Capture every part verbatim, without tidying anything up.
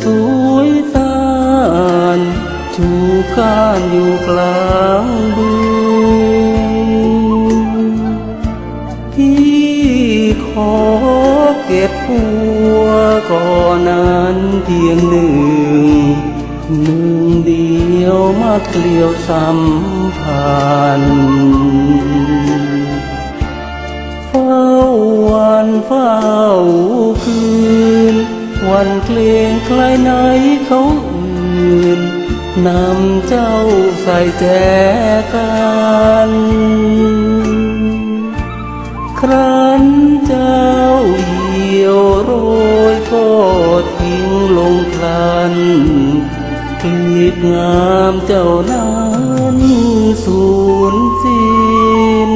สวยสานชูก้านอยู่กลางบึงพี่ขอเก็บหัวก่อนนั้นเพียงหนึ่งหนึ่งเดียวมาเกลียวสัมพันธ์เฝ้าวันเฝ้าคืนวันเพลงใครไหนเขาอื่นนำเจ้าใส่แจกันครั้นเจ้าเหี่ยวโรยก็ทิ้งลงพลันกลีบงามเจ้านั้นสูญสิ้น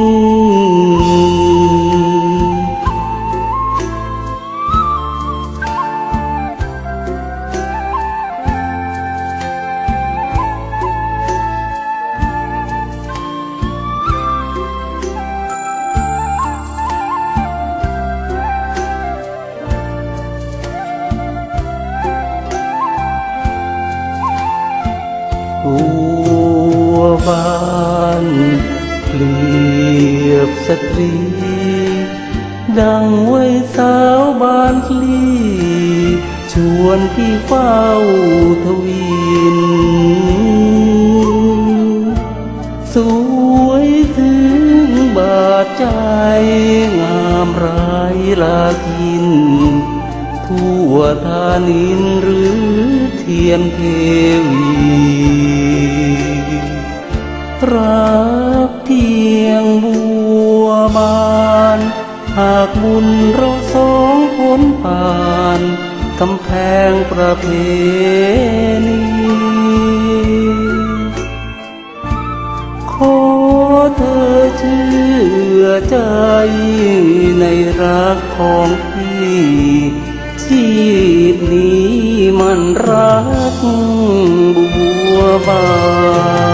ตัวบ้านเปรียบสตรีดังไว้สาวบ้านพลีชวนพี่เฝ้าทวินสวยถึงบาดใจงามรายลากินทั่วทานินหรือเทียมเทวีรักเพียงบัวบานหากบุญเราสองพ้นผ่านกำแพงประเพณีขอเธอเชื่อใจในรักของพี่ชีพนี้มันรักบัวบาน